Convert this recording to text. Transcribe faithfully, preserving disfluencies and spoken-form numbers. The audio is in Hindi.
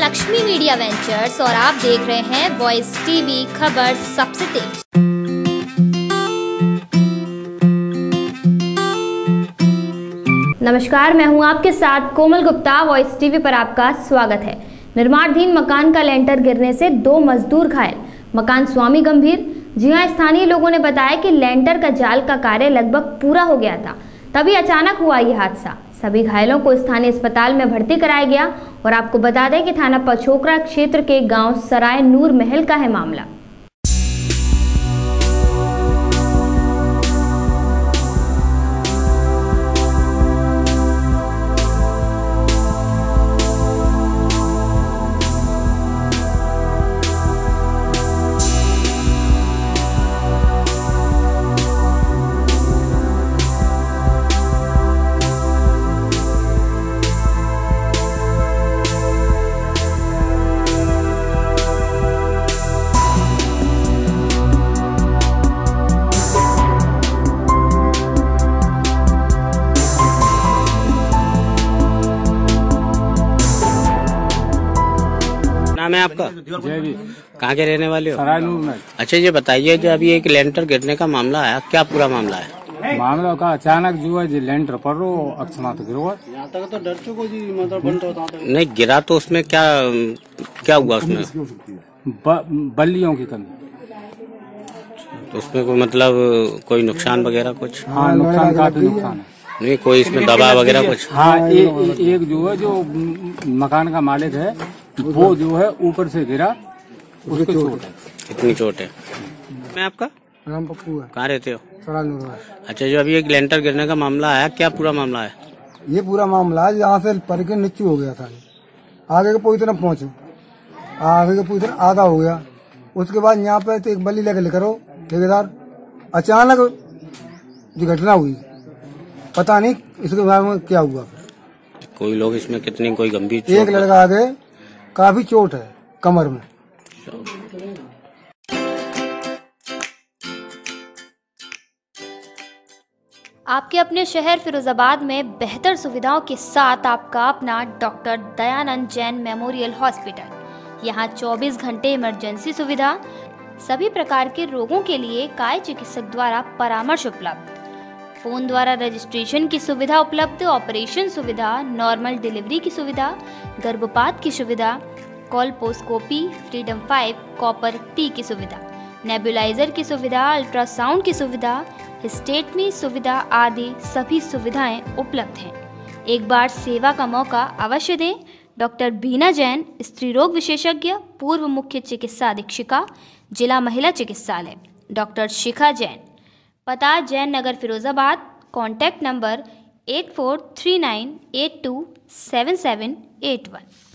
लक्ष्मी मीडिया वेंचर्स और आप देख रहे हैं वॉइस टीवी, खबर सबसे तेज। नमस्कार, मैं हूं आपके साथ कोमल गुप्ता। वॉइस टीवी पर आपका स्वागत है। निर्माणाधीन मकान का लेंटर गिरने से दो मजदूर घायल, मकान स्वामी गंभीर। जी हां, स्थानीय लोगों ने बताया कि लेंटर का जाल का कार्य लगभग पूरा हो गया था, तभी अचानक हुआ ये हादसा। सभी घायलों को स्थानीय अस्पताल में भर्ती कराया गया। और आपको बता दें कि थाना पचोकरा क्षेत्र के गांव सराय नूर महल का है मामला। नाम है आपका? जयवीर। कहाँ के रहने वाले हो? सराय नूर महल। अच्छा, ये बताइए जो अभी एक लेंटर गिरने का मामला आया, क्या पूरा मामला है? मामला का अचानक जो है लेंटर पर रो अक्षमा तो गिरो तो डर चुको जी, मतलब बनता नहीं गिरा तो उसमें क्या क्या हुआ उसमें? ब, बल्लियों की कमी। तो उसमें कोई मतलब कोई नुकसान वगैरह कुछ? हाँ, नुकसान काफी नुकसान है। नहीं कोई इसमें दवा वगैरह कुछ? हाँ, ए, ए, एक जो है जो मकान का मालिक है वो जो है ऊपर से गिरा, उसको चोट है। कितनी चोट है? मैं आपका राम पप्पू है। कहाँ रहते हो? सराय नूर महल। अच्छा, जो अभी एक लेंटर गिरने का मामला आया, क्या पूरा मामला है? ये पूरा मामला है, यहाँ से पर के नीचे हो गया था, आगे के पूरी तरफ पहुंचे, आगे के पूरी तरफ आधा हो गया। उसके बाद यहाँ पे तो एक बल्ली लेकर लेकर हो ठेकेदार, अचानक जो घटना हुई पता नहीं इसके बारे में क्या हुआ। कोई लोग इसमें कितनी कोई गंभीर? एक लड़का आगे काफी चोट है कमर में। आपके अपने शहर फिरोजाबाद में बेहतर सुविधाओं के साथ आपका अपना doctor Dayanand Jain memorial hospital. यहाँ चौबीस घंटे इमरजेंसी सुविधा, सभी प्रकार के रोगों के लिए काय चिकित्सक द्वारा परामर्श उपलब्ध, फोन द्वारा रजिस्ट्रेशन की सुविधा उपलब्ध, ऑपरेशन सुविधा, नॉर्मल डिलीवरी की सुविधा, गर्भपात की सुविधा, colposcopy, freedom five, copper T की सुविधा, नेबुलाइजर की सुविधा, अल्ट्रासाउंड की सुविधा, हिस्टेटमी सुविधा आदि सभी सुविधाएं उपलब्ध हैं। एक बार सेवा का मौका अवश्य दें। डॉक्टर बीना जैन, स्त्री रोग विशेषज्ञ, पूर्व मुख्य चिकित्सा अधीक्षिका, जिला महिला चिकित्सालय। डॉक्टर शिखा जैन, पता Jain Nagar Firozabad. Contact number eight four three nine eight two seven seven eight one.